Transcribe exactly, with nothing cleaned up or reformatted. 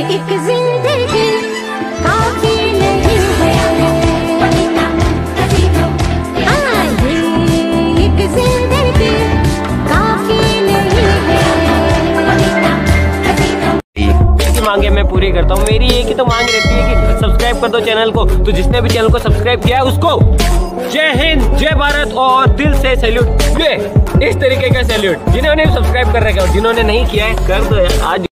एक जिंदगी काफी नहीं है, हाँ ये एक जिंदगी काफी नहीं है। मांगे मैं पूरी करता हूँ। मेरी एक ही तो मांग रहती है कि सब्सक्राइब कर दो चैनल को। तो जिसने भी चैनल को सब्सक्राइब किया है उसको जय हिंद, जय भारत और दिल से सैल्यूट। ये इस तरीके का सैल्यूट। जिन्होंने सब्सक्राइब कर रखा है और जिन्होंने नहीं किया है कर दो यार आज।